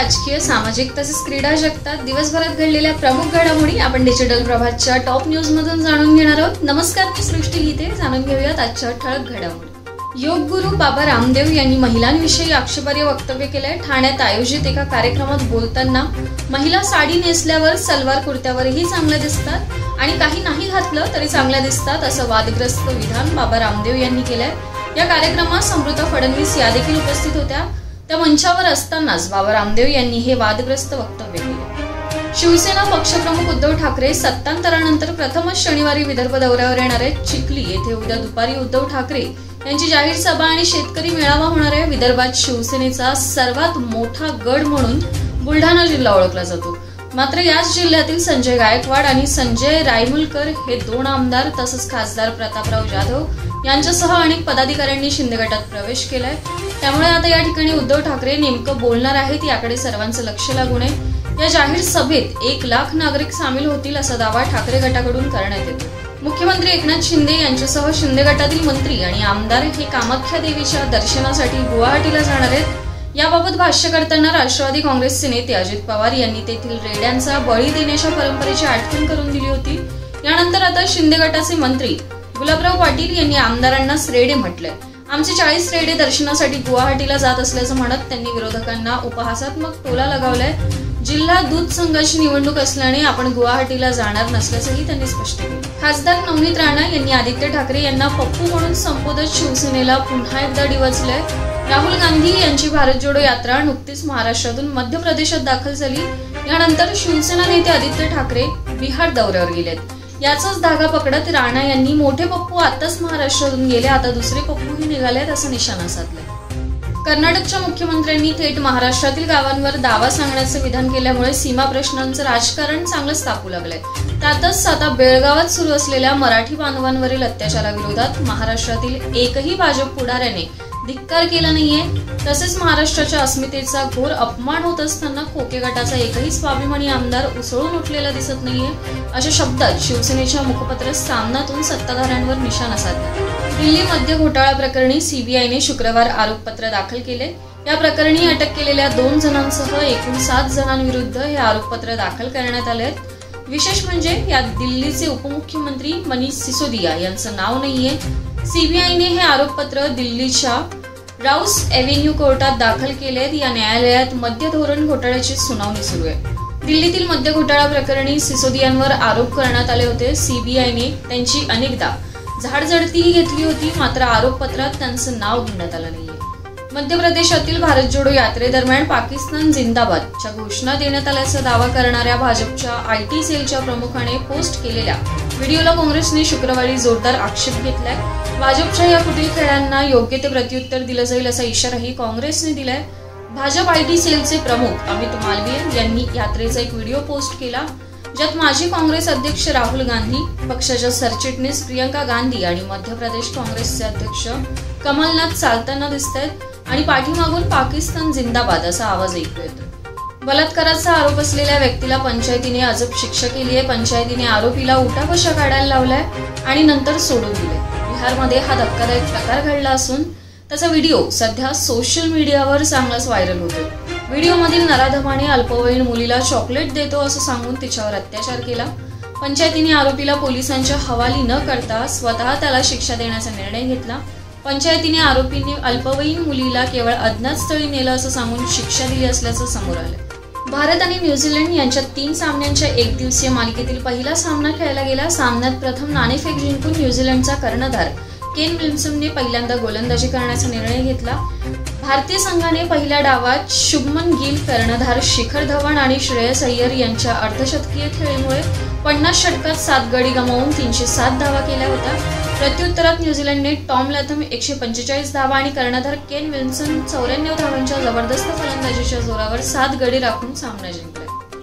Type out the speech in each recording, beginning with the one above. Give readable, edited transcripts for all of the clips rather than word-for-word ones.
राजकीय, सामाजिक तसेच क्रीडा जगतात दिवसभरात घडलेल्या प्रमुख घडामोडी आपण डिजिटल प्रभातच्या टॉप न्यूज मधून जाणून घेणार आहोत। नमस्कार, मी सृष्टी गीते। जाणून घेऊयात आजच्या ठळक घडामोडी। योग गुरु बाबा रामदेव यांनी महिलांविषयी आक्षेपार्ह वक्तव्य केलंय। ठाण्यात आयोजित एका कार्यक्रमात बोलताना महिला साडी नेसल्यावर सलवार कुर्त्यावरही चांगल्या दिसतात आणि काही नाही घातलं तरी चांगल्या दिसतात असं वादग्रस्त विधान बाबा रामदेव यांनी केलंय। या कार्यक्रमात समृद्ध फडणवीस या देखील उपस्थित होत्या। त्या मंचावर असतानाच बाबा रामदेव यांनी हे वादग्रस्त वक्तव्य केले। शिवसेना पक्षप्रमुख उद्धव ठाकरे सत्तांतरानंतर प्रथमच शनिवारी विदर्भ दौऱ्यावर येणार आहेत। चिखली येथे उद्या दुपारी उद्धव ठाकरे यांची जाहीर सभा आणि शेतकरी मेळावा होणार आहे। विदर्भात शिवसेनेचा सर्वात मोठा गड म्हणून बुलढाणा जिल्हा ओळखला जातो। मात्र याच जिल्ह्यातील संजय गायकवाड आणि संजय रायमुलकर हे दोन आमदार तसंच खासदार प्रतापराव जाधव यांच्यासह अनेक पदाधिकाऱ्यांनी शिंदे गटात प्रवेश केलाय। त्यामुळे आता या ठिकाणी उद्धव ठाकरे नेमकं बोलणार आहेत याकडे सर्वांचं लक्ष लागून आहे। या जाहीर सभेत 1 लाख नागरिक सामील होतील असा दावा ठाकरे गटाकडून करण्यात येतो। मुख्यमंत्री एकनाथ शिंदे यांच्यासह शिंदे गटातील मंत्री आणि आमदार हे कामाख्या देवीच्या दर्शनासाठी गुवाहाटीला जाणार आहेत। याबाबत भाष्य करताना राष्ट्रवादी काँग्रेसचे नेते अजित पवार यांनी तेथील रेड्यांचा बळी देण्याच्या परंपरेची आठवण करून दिली होती। यानंतर आता शिंदे गटाचे मंत्री गुलाबराव पाटील यांनी आमदारांनाच रेडे म्हटलंय। आमचे 40 रेडे दर्शनासाठी गुवाहाटीला जात असल्याचं म्हणत त्यांनी विरोधकांना उपहासात्मक टोला लगावलाय। जिल्हा दूध संघाची निवडणूक असल्याने आपण गुवाहाटीला जाणार नसल्याचंही त्यांनी स्पष्ट केलं। खासदार नवनीत राणा यांनी आदित्य ठाकरे यांना पप्पू म्हणून संबोधत शिवसेनेला पुन्हा एकदा डिवचलंय। राहुल गांधी यांची भारत जोडो यात्रा नुकतीच महाराष्ट्रातून मध्य प्रदेशात दाखल झाली। यानंतर शिवसेना नेते आदित्य ठाकरे बिहार दौऱ्यावर गेलेत। याचाच धागा पकडत राणा यांनी मोठे पप्पू आताच महाराष्ट्रातून गेले, आता दुसरे पप्पूही निघालेत असं निशाणा साधलंय। कर्नाटकच्या मुख्यमंत्र्यांनी थेट महाराष्ट्रातील गावांवर दावा सांगण्याचं विधान केल्यामुळे सीमा प्रश्नांचं राजकारण चांगलंच तापू लागलंय। त्यातच आता बेळगावात सुरू असलेल्या मराठी बांधवांवरील अत्याचाराविरोधात महाराष्ट्रातील एकही भाजप पुढाऱ्याने धिक्कार केला नाहीये। तसेच महाराष्ट्राच्या अस्मितेचा घोर अपमान होत असताना खोके गटाचा एकही स्वाभिमानी आमदार उसळून उठलेला दिसत नाहीये अशा शब्दात शिवसेनेच्या मुखपत्र सामनातून सत्ताधाऱ्यांवर निशाणा साधला। दिल्ली मद्य घोटाळा प्रकरणी सीबीआयने शुक्रवार आरोपपत्र दाखल केले। या प्रकरणी अटक केलेल्या 2 जणांसह एकूण 7 जणांविरुद्ध हे आरोपपत्र दाखल करण्यात आले आहेत। विशेष म्हणजे यात दिल्लीचे उपमुख्यमंत्री मनीष सिसोदिया यांचं नाव नाहीये। सीबीआयने हे आरोपपत्र दिल्लीच्या राऊस एव्हेन्यू कोर्टात दाखल केलेत। या न्यायालयात मद्य धोरण घोटाळ्याची सुनावणी सुरू आहे। दिल्लीतील मद्य घोटाळा प्रकरणी सिसोदियांवर आरोप करण्यात आले होते। सीबीआयने त्यांची अनेकदा झाडझडतीही घेतली होती, मात्र आरोपपत्रात त्यांचं नाव घेण्यात आलं नाहीये। मध्य प्रदेशातील भारत जोडो यात्रेदरम्यान पाकिस्तान जिंदाबादच्या घोषणा देण्यात आल्याचा दावा करणाऱ्या भाजपच्या आयटी सेलच्या प्रमुखाने पोस्ट केलेल्या व्हिडिओला काँग्रेसने शुक्रवारी जोरदार आक्षेप घेतलाय। भाजपच्या या कुटील खेळांना योग्य ते प्रत्युत्तर दिलं जाईल असा इशाराही काँग्रेसने दिलाय। भाजप आयटी सेलचे प्रमुख अमित मालवीय यांनी यात्रेचा एक व्हिडिओ पोस्ट केला, ज्यात माजी काँग्रेस अध्यक्ष राहुल गांधी, पक्षाच्या सरचिटणीस प्रियंका गांधी आणि मध्य प्रदेश काँग्रेसचे अध्यक्ष कमलनाथ चालताना दिसतायत आणि पाठीमागून पाकिस्तान जिंदाबाद असा आवाज ऐकू येतो। बलात्काराचा आरोप असलेल्या व्यक्तीला पंचायतीने अजब शिक्षा केली आहे। पंचायतीने आरोपीला उठाबशा काढायला लावलाय आणि नंतर सोडून दिले। बिहारमध्ये हा धक्कादायक प्रकार घडला असून त्याचा व्हिडिओ सध्या सोशल मीडियावर चांगलाच व्हायरल होतो। व्हिडिओमधील नराधमाने अल्पवयीन मुलीला चॉकलेट देतो असं सांगून तिच्यावर अत्याचार केला। पंचायतीने आरोपीला पोलिसांच्या हवाली न करता स्वतः त्याला शिक्षा देण्याचा निर्णय घेतला। पंचायतीने आरोपींनी अल्पवयीन मुलीला केवळ अज्ञात स्थळी नेलं असं सांगून शिक्षा दिली असल्याचं समोर आलं। भारत आणि न्यूझीलंड यांच्यात 3 सामन्यांच्या एकदिवसीय मालिकेतील पहिला सामना खेळला गेला। सामन्यात प्रथम नाणेफेक जिंकून न्यूझीलंडचा कर्णधार केन विल्यमसनने पहिल्यांदा गोलंदाजी करण्याचा निर्णय घेतला। भारतीय संघाने पहिल्या डावात शुभमन गिल, कर्णधार शिखर धवन आणि श्रेयस अय्यर यांच्या अर्धशतकीय खेळीमुळे 50 षटकात 7 गडी गमावून 307 धावा केल्या होत्या। प्रत्युत्तरात न्यूझीलंडने टॉम लॅथम 145 धावा आणि कर्णधार केन विल्यमसन 94 धावांच्या जबरदस्त फलंदाजीच्या जोरावर 7 गडी राखून सामना जिंकला।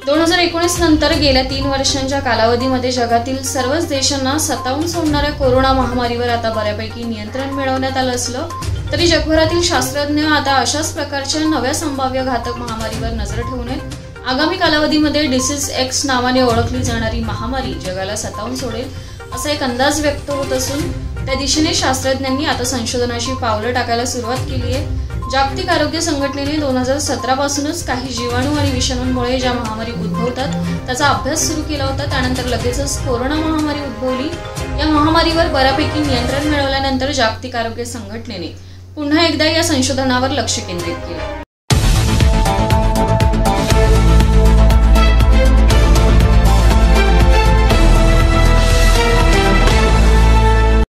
2019 नंतर गेल्या 3 वर्षांच्या कालावधीमध्ये जगातील सर्वच देशांना सतावून सोडणाऱ्या कोरोना महामारीवर आता बऱ्यापैकी नियंत्रण मिळवण्यात आलं असलं तरी जगभरातील शास्त्रज्ञ आता अशाच प्रकारच्या नव्या संभाव्य घातक महामारीवर नजर ठेवून आहेत। आगामी कालावधीमध्ये डिसीज एक्स नावाने ओळखली जाणारी महामारी जगाला सतावून सोडेल असा एक अंदाज व्यक्त होत असून त्या दिशेने शास्त्रज्ञांनी आता संशोधनाची पावलं टाकायला सुरुवात केली आहे। जागतिक आरोग्य संघटनेने 2017 पासूनच काही जीवाणू आणि विषाणूंमुळे ज्या महामारी उद्भवतात त्याचा अभ्यास सुरू केला होता. त्यानंतर लगेचच कोरोना महामारी उद्भवली. या महामारीवर बऱ्यापैकी नियंत्रण मिळवल्यानंतर जागतिक आरोग्य संघटनेने पुन्हा एकदा या संशोधनावर लक्ष केंद्रित केले.